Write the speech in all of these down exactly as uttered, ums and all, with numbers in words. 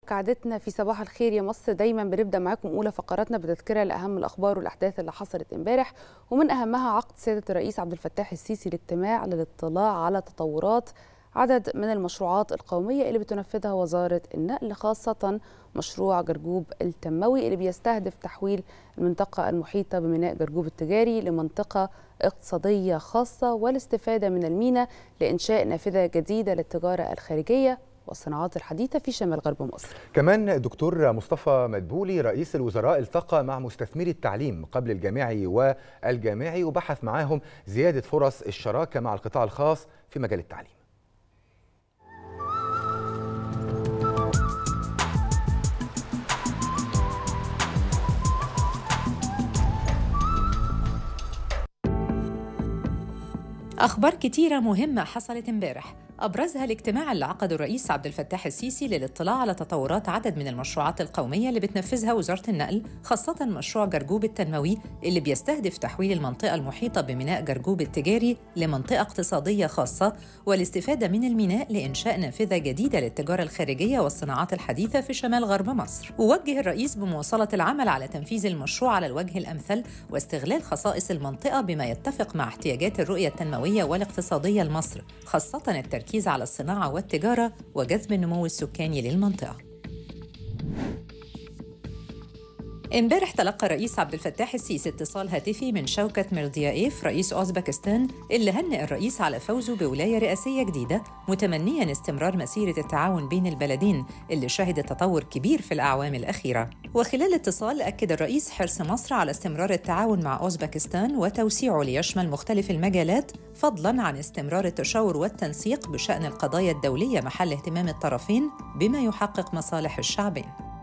كعادتنا في صباح الخير يا مصر دايما بنبدا معاكم اولى فقراتنا بتذكره لاهم الاخبار والاحداث اللي حصلت امبارح، ومن اهمها عقد سياده الرئيس عبد الفتاح السيسي الاجتماع للاطلاع على تطورات عدد من المشروعات القوميه اللي بتنفذها وزاره النقل، خاصه مشروع جرجوب التنموي اللي بيستهدف تحويل المنطقه المحيطه بميناء جرجوب التجاري لمنطقه اقتصاديه خاصه والاستفاده من الميناء لانشاء نافذه جديده للتجاره الخارجيه والصناعات الحديثة في شمال غرب مصر. كمان الدكتور مصطفى مدبولي رئيس الوزراء التقى مع مستثمري التعليم قبل الجامعي والجامعي وبحث معاهم زيادة فرص الشراكة مع القطاع الخاص في مجال التعليم. أخبار كتيرة مهمة حصلت امبارح، أبرزها الاجتماع اللي عقده الرئيس عبد الفتاح السيسي للاطلاع على تطورات عدد من المشروعات القومية اللي بتنفذها وزارة النقل، خاصة مشروع جرجوب التنموي اللي بيستهدف تحويل المنطقة المحيطة بميناء جرجوب التجاري لمنطقة اقتصادية خاصة والاستفادة من الميناء لإنشاء نافذة جديدة للتجارة الخارجية والصناعات الحديثة في شمال غرب مصر. ووجه الرئيس بمواصلة العمل على تنفيذ المشروع على الوجه الأمثل واستغلال خصائص المنطقة بما يتفق مع احتياجات الرؤية التنموية والاقتصادية لمصر، خاصة التركيز التركيز على الصناعة والتجارة وجذب النمو السكاني للمنطقة. امبارح تلقى الرئيس عبد الفتاح السيسي اتصال هاتفي من شوكت ميرديايف رئيس أوزبكستان اللي هنأ الرئيس على فوزه بولاية رئاسية جديدة، متمنياً استمرار مسيرة التعاون بين البلدين اللي شهدت تطور كبير في الأعوام الأخيرة. وخلال الاتصال أكد الرئيس حرص مصر على استمرار التعاون مع أوزبكستان وتوسيعه ليشمل مختلف المجالات، فضلاً عن استمرار التشاور والتنسيق بشأن القضايا الدولية محل اهتمام الطرفين بما يحقق مصالح الشعبين.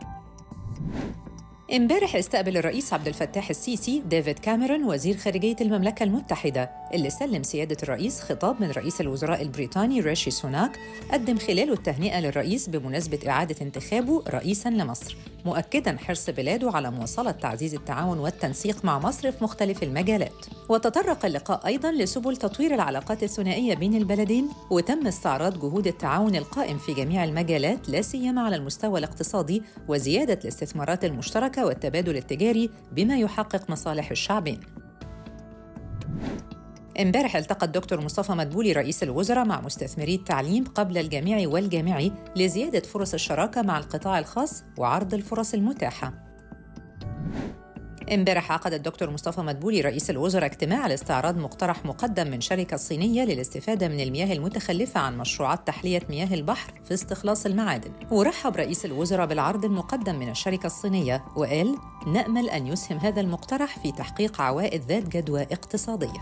امبارح استقبل الرئيس عبد الفتاح السيسي ديفيد كاميرون وزير خارجية المملكة المتحدة، اللي سلم سيادة الرئيس خطاب من رئيس الوزراء البريطاني ريشي سوناك قدم خلاله التهنئة للرئيس بمناسبة إعادة انتخابه رئيساً لمصر، مؤكداً حرص بلاده على مواصلة تعزيز التعاون والتنسيق مع مصر في مختلف المجالات. وتطرق اللقاء أيضاً لسبل تطوير العلاقات الثنائية بين البلدين، وتم استعراض جهود التعاون القائم في جميع المجالات لا سيما على المستوى الاقتصادي وزيادة الاستثمارات المشتركة والتبادل التجاري بما يحقق مصالح الشعبين. امبارح التقى الدكتور مصطفى مدبولي رئيس الوزراء مع مستثمري التعليم قبل الجامعي والجامعي لزيادة فرص الشراكة مع القطاع الخاص وعرض الفرص المتاحة. امبارح عقد الدكتور مصطفى مدبولي رئيس الوزراء اجتماع لاستعراض مقترح مقدم من شركة صينية للاستفادة من المياه المتخلفة عن مشروعات تحلية مياه البحر في استخلاص المعادن. ورحب رئيس الوزراء بالعرض المقدم من الشركة الصينية وقال: نأمل أن يسهم هذا المقترح في تحقيق عوائد ذات جدوى اقتصادية.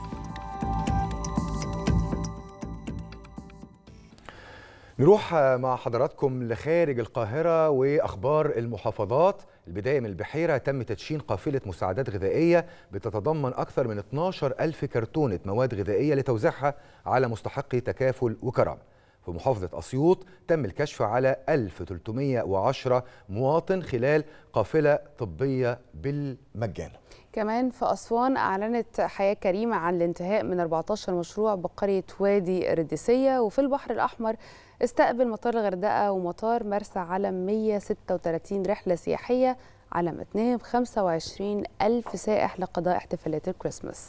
نروح مع حضراتكم لخارج القاهرة وأخبار المحافظات. البداية من البحيرة، تم تدشين قافلة مساعدات غذائية بتتضمن أكثر من اثناشر ألف كرتونة مواد غذائية لتوزيعها على مستحقي تكافل وكرامة. في محافظة أسيوط تم الكشف على ألف وثلاثمائة وعشرة مواطن خلال قافلة طبية بالمجان. كمان في أسوان أعلنت حياة كريمة عن الانتهاء من أربعة عشر مشروع بقرية وادي الرديسية. وفي البحر الأحمر استقبل مطار الغردقة ومطار مرسى علم مئة وستة وثلاثين رحلة سياحية على متنهم خمسة وعشرين ألف سائح لقضاء احتفالات الكريسماس.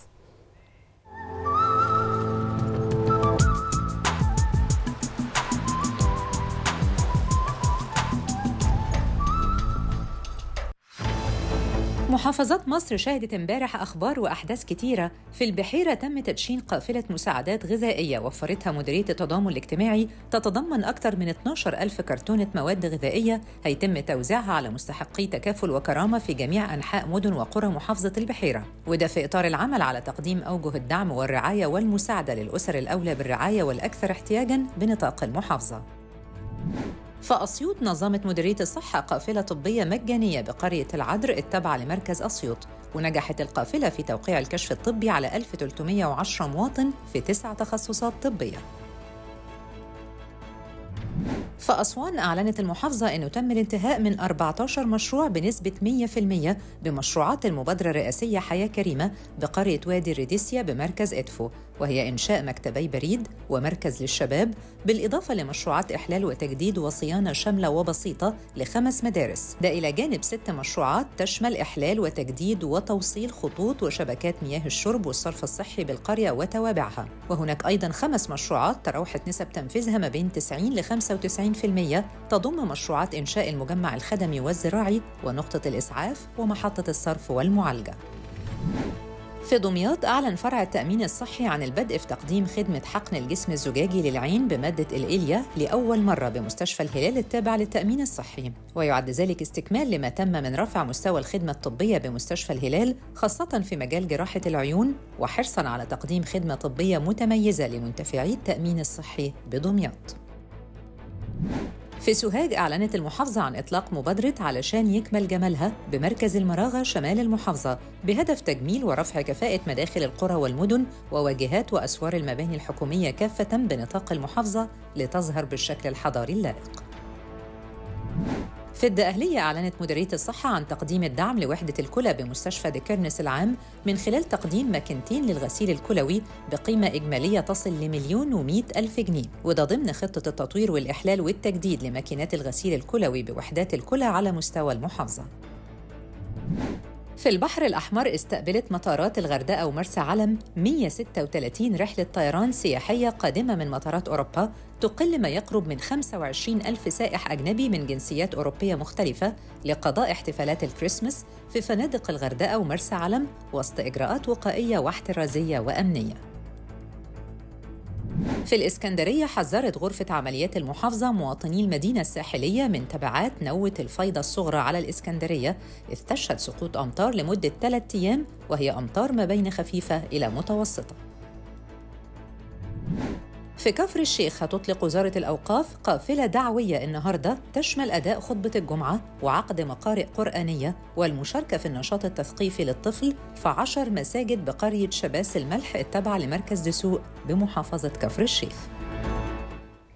محافظات مصر شهدت امبارح أخبار وأحداث كتيرة. في البحيرة تم تدشين قافلة مساعدات غذائية وفرتها مديرية التضامن الاجتماعي تتضمن أكثر من اثناشر ألف كرتونة مواد غذائية هيتم توزيعها على مستحقي تكافل وكرامة في جميع أنحاء مدن وقرى محافظة البحيرة، وده في إطار العمل على تقديم أوجه الدعم والرعاية والمساعدة للأسر الأولى بالرعاية والأكثر احتياجاً بنطاق المحافظة. فأسيوط نظمت مديرية الصحة قافلة طبية مجانية بقرية العدر التابعة لمركز أسيوط، ونجحت القافلة في توقيع الكشف الطبي على ألف وثلاثمائة وعشرة مواطن في تسع تخصصات طبية. فأسوان أعلنت المحافظة أنه تم الانتهاء من أربعة عشر مشروع بنسبة مئة بالمئة بمشروعات المبادرة الرئاسية حياة كريمة بقرية وادي الريديسيا بمركز إدفو، وهي إنشاء مكتبي بريد ومركز للشباب، بالإضافة لمشروعات إحلال وتجديد وصيانة شاملة وبسيطة لخمس مدارس، ده إلى جانب ست مشروعات تشمل إحلال وتجديد وتوصيل خطوط وشبكات مياه الشرب والصرف الصحي بالقرية وتوابعها. وهناك أيضاً خمس مشروعات تراوحت نسب تنفيذها ما بين تسعين إلى خمسة وتسعين بالمئة، تضم مشروعات إنشاء المجمع الخدمي والزراعي ونقطة الإسعاف ومحطة الصرف والمعالجة. في دمياط أعلن فرع التأمين الصحي عن البدء في تقديم خدمة حقن الجسم الزجاجي للعين بمادة الإيليا لأول مرة بمستشفى الهلال التابع للتأمين الصحي، ويعد ذلك استكمال لما تم من رفع مستوى الخدمة الطبية بمستشفى الهلال خاصة في مجال جراحة العيون، وحرصاً على تقديم خدمة طبية متميزة لمنتفعي التأمين الصحي بدمياط. في سوهاج أعلنت المحافظة عن إطلاق مبادرة علشان يكمل جمالها بمركز المراغة شمال المحافظة، بهدف تجميل ورفع كفاءة مداخل القرى والمدن وواجهات وأسوار المباني الحكومية كافة بنطاق المحافظة لتظهر بالشكل الحضاري اللائق. في الدقهلية أعلنت مديرية الصحة عن تقديم الدعم لوحدة الكلى بمستشفى ديكرنس العام من خلال تقديم ماكينتين للغسيل الكلوي بقيمة إجمالية تصل لمليون ومئة ألف جنيه، وده ضمن خطة التطوير والإحلال والتجديد لماكينات الغسيل الكلوي بوحدات الكلى على مستوى المحافظة. في البحر الأحمر استقبلت مطارات الغردقة ومرسى علم مئة وستة وثلاثين رحلة طيران سياحية قادمة من مطارات أوروبا، تقل ما يقرب من خمسة وعشرين ألف سائح أجنبي من جنسيات أوروبية مختلفة لقضاء احتفالات الكريسماس في فنادق الغردقة ومرسى علم وسط إجراءات وقائية واحترازية وأمنية. في الإسكندرية حذرت غرفة عمليات المحافظة مواطني المدينة الساحلية من تبعات نوة الفيضة الصغرى على الإسكندرية، إذ تشهد سقوط أمطار لمدة ثلاثة أيام، وهي أمطار ما بين خفيفة إلى متوسطة. في كفر الشيخ هتطلق وزارة الأوقاف قافلة دعوية النهاردة تشمل أداء خطبة الجمعة وعقد مقارئ قرآنية والمشاركة في النشاط التثقيفي للطفل في عشر مساجد بقرية شباس الملح التابعة لمركز دسوق بمحافظة كفر الشيخ.